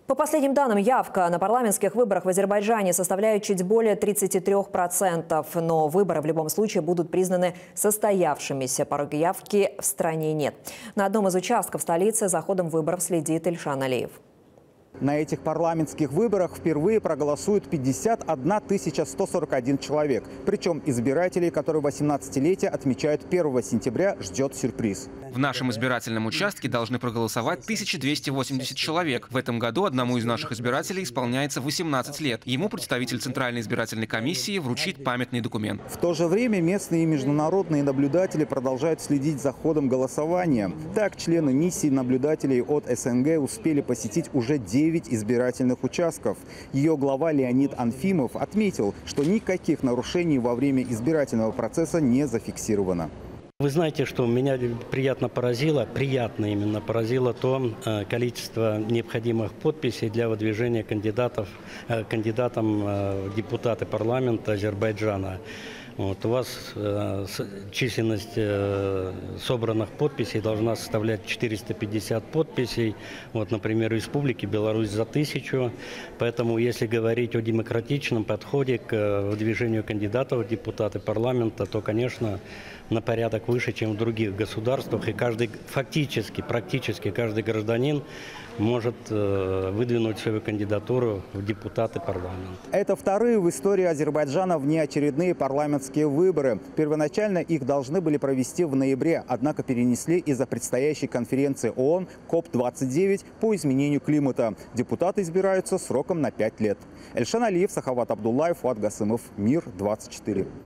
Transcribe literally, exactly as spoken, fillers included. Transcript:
По последним данным, явка на парламентских выборах в Азербайджане составляет чуть более тридцати трёх процентов. Но выборы в любом случае будут признаны состоявшимися. Порога явки в стране нет. На одном из участков столицы за ходом выборов следит Ильшан Алиев. На этих парламентских выборах впервые проголосуют пятьдесят одна тысяча сто сорок один человек. Причем избирателей, которые восемнадцатилетие отмечают первого сентября, ждет сюрприз. В нашем избирательном участке должны проголосовать тысяча двести восемьдесят человек. В этом году одному из наших избирателей исполняется восемнадцать лет. Ему представитель Центральной избирательной комиссии вручит памятный документ. В то же время местные и международные наблюдатели продолжают следить за ходом голосования. Так, члены миссии наблюдателей от СНГ успели посетить уже девять избирательных участков. Ее глава Леонид Анфимов отметил, что никаких нарушений во время избирательного процесса не зафиксировано. Вы знаете, что меня приятно поразило, приятно именно поразило то количество необходимых подписей для выдвижения кандидатов, кандидатам в депутаты парламента Азербайджана. Вот, у вас э, численность э, собранных подписей должна составлять четыреста пятьдесят подписей. Вот, например, в Республике Беларусь за тысячу. Поэтому, если говорить о демократичном подходе к э, выдвижению кандидатов в депутаты парламента, то, конечно, на порядок выше, чем в других государствах. И каждый, фактически, практически каждый гражданин может э, выдвинуть свою кандидатуру в депутаты парламента. Это вторые в истории Азербайджана внеочередные парламентские выборы. Первоначально их должны были провести в ноябре, однако перенесли из-за предстоящей конференции ООН КОП двадцать девять по изменению климата. Депутаты избираются сроком на пять лет. Ильшан Алиев, Сахават Абдуллаев, Фуат Гасымов, Мир двадцать четыре.